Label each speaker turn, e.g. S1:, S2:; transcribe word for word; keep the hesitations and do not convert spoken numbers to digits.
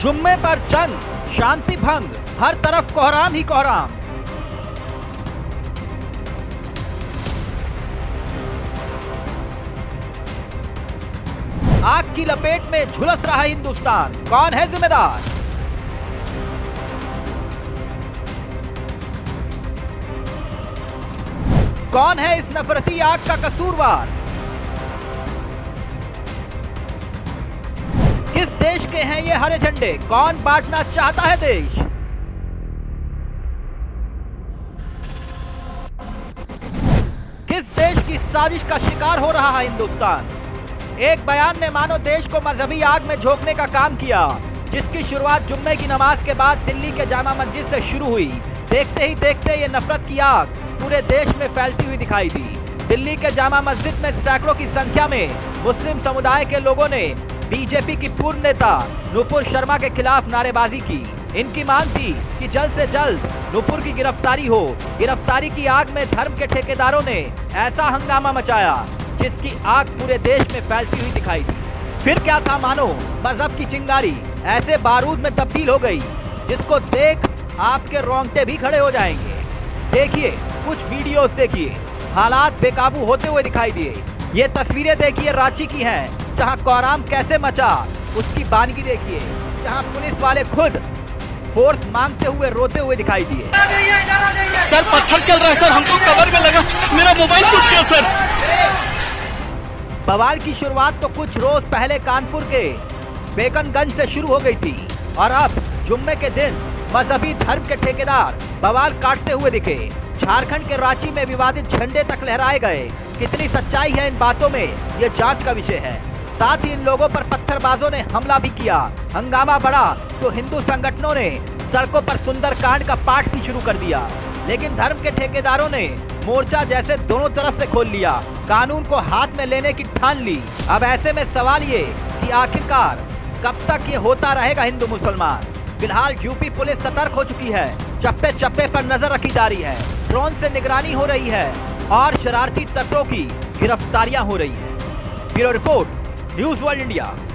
S1: जुम्मे पर जंग, शांति भंग, हर तरफ कोहराम ही कोहराम। आग की लपेट में झुलस रहा हिंदुस्तान, कौन है जिम्मेदार? कौन है इस नफरती आग का कसूरवार? किस देश के हैं ये हरे झंडे? कौन बांटना चाहता है देश? किस देश की साजिश का शिकार हो रहा है हिंदुस्तान? एक बयान ने मानो देश को मजहबी आग में झोंकने का काम किया, जिसकी शुरुआत जुम्मे की नमाज के बाद दिल्ली के जामा मस्जिद से शुरू हुई। देखते ही देखते ये नफरत की आग पूरे देश में फैलती हुई दिखाई दी। दिल्ली के जामा मस्जिद में सैकड़ों की संख्या में मुस्लिम समुदाय के लोगों ने बीजेपी की पूर्व नेता नुपुर शर्मा के खिलाफ नारेबाजी की। इनकी मांग थी कि जल्द से जल्द नुपुर की गिरफ्तारी हो। गिरफ्तारी की आग में धर्म के ठेकेदारों ने ऐसा हंगामा मचाया जिसकी आग पूरे देश में फैलती हुई दिखाई दी। फिर क्या था, मानो मजहब की चिंगारी ऐसे बारूद में तब्दील हो गई जिसको देख आपके रोंगटे भी खड़े हो जाएंगे। देखिए कुछ वीडियोस, देखिए हालात बेकाबू होते हुए दिखाई दिए। ये तस्वीरें देखिए रांची की हैं, जहां कोहराम कैसे मचा उसकी बानगी देखिए, जहां पुलिस वाले खुद फोर्स मांगते हुए रोते हुए दिखाई दिए।
S2: सर पत्थर चल रहा है सर, हमको कवर में लगा, मेरा मोबाइल टूट गया सर।
S1: बवाल की शुरुआत तो कुछ रोज पहले कानपुर के बेकनगंज से शुरू हो गई थी और अब जुम्मे के दिन मजहबी धर्म के ठेकेदार बवाल काटते हुए दिखे। झारखंड के रांची में विवादित झंडे तक लहराए गए। कितनी सच्चाई है इन बातों में, ये जांच का विषय है। साथ ही इन लोगों पर पत्थरबाजों ने हमला भी किया। हंगामा बढ़ा तो हिंदू संगठनों ने सड़कों पर सुंदरकांड का पाठ भी शुरू कर दिया, लेकिन धर्म के ठेकेदारों ने मोर्चा जैसे दोनों तरफ से खोल लिया, कानून को हाथ में लेने की ठान ली। अब ऐसे में सवाल ये कि आखिरकार कब तक ये होता रहेगा हिंदू मुसलमान? फिलहाल यूपी पुलिस सतर्क हो चुकी है, चप्पे चप्पे पर नजर रखी जा रही है, ड्रोन से निगरानी हो रही है और शरारती तत्वों की गिरफ्तारियां हो रही है। Bureau report, news world India.